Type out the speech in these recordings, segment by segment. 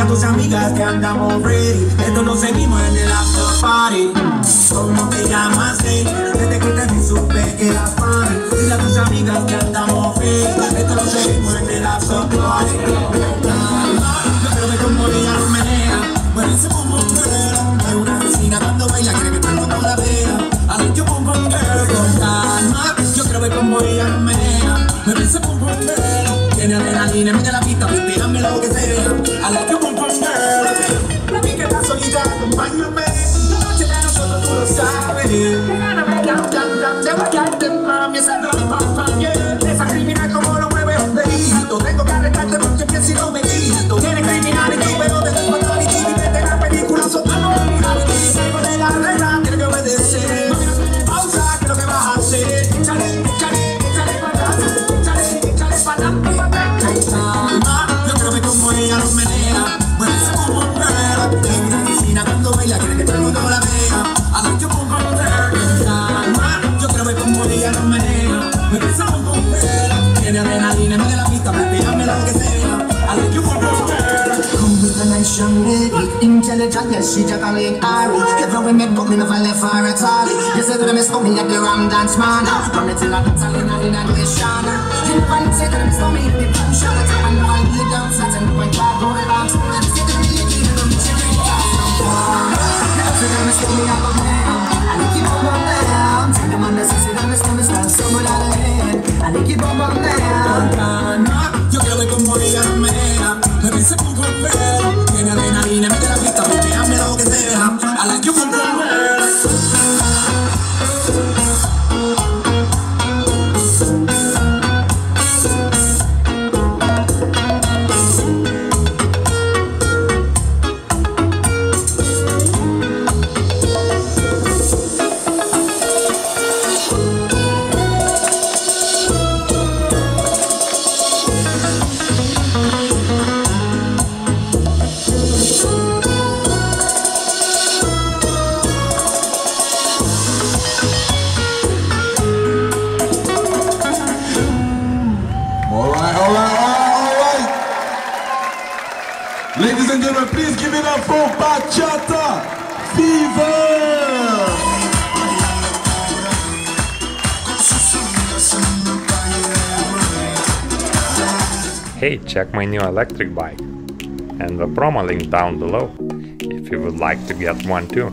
a tus amigas que andamos ready. Esto lo seguimos en el after party. ¿Cómo te llamas, desde que te vi supe que eras fan. Dile a tus amigas que andamos ready. Esto lo seguimos en el after party. Yo creo que como ella lo menea, bueno, ese pum pum girl. Es una vecina cuando baila, quiere que todo el mundo la vea. I like you pum pum girl, con calma. Yo creo que como ella lo menea, me ese pum pum girl. Tiene adrenalina, mete la pista, respírame lo que sea. I like you pum pum girl. La pica está solita, acompáñame. La noche de nosotros tú lo sabes. Te voy a darte mami, esa esa criminal como lo mueve un dedito. Tengo que arrestarte porque pienso y no me quito. Tienes criminality, pero te das fatality. Vivete la película, soltando la reality. Salgo de la regla, tienes que obedecer. Pausa, ¿qué es lo que vas a hacer? Échale, échale, échale para atrás. Échale, échale para adelante. Yo creo que como ella lo menea, bueno, ese pum pum girl. En una piscina cuando baila, quiere que todo el mundo la vea. I like you pum pum girl. Yo creo que como ella lo menea, me ese pum pum girl. Tiene adrenalina, mete la pista, respírame lo que sea. I like you pum pum girl. Come with a nice young lady, intelligent, yes, she juggling Ari. Every way me put me never left her at all. You said that I miss me at the Ram Dance Man. Run it till I dance, in a nation. You never say that I miss me at the Boom Shop. And while you dance, I tell you when I go around. Say that you need to meet your friends. You said that I miss me at the man. I like you bum down. Tell them on the city that I miss me stand somewhere out of hand. I like you bum down. Yo creo que como ella lo menea, me dice pum pum girl. Tiene adrenalina, mete la pista, respírame lo que sea. I like you pum pum girl. Ladies and gentlemen, please give it up for Bachata Fever! Hey, check my new electric bike and the promo link down below if you would like to get one too.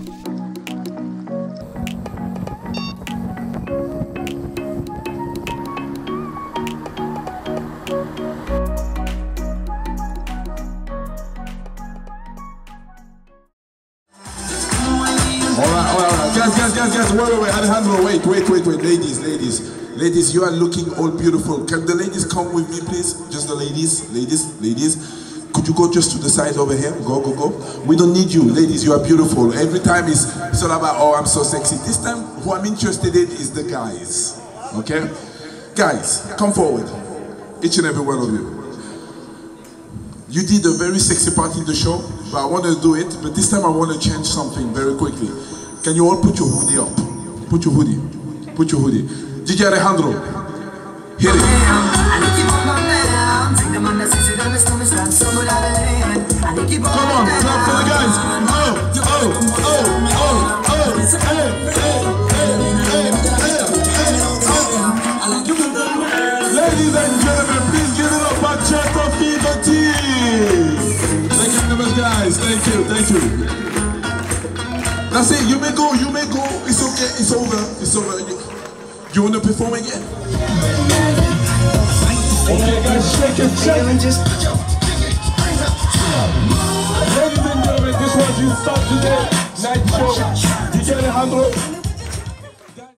Guys, wait, Alejandro, wait, ladies, you are looking all beautiful. Can the ladies come with me, please? Just the ladies. Could you go just to the side over here? Go. We don't need you, ladies, you are beautiful. Every time it's all about, oh, I'm so sexy. This time, who I'm interested in is the guys, okay? Guys, come forward, each and every one of you. You did a very sexy part in the show, but I want to do it, but this time I want to change something very quickly. Can you all put your hoodie up? Put your hoodie. DJ Alejandro, hit it. Come on, clap for the guys. Ladies and gentlemen, please give it up for Bachata Fever team. Thank you very much, guys. Thank you. That's it, you may go, it's okay, it's over. You want to perform again? Okay guys, shake it. Ladies and gentlemen, this was your start today night show. DJ Alejandro.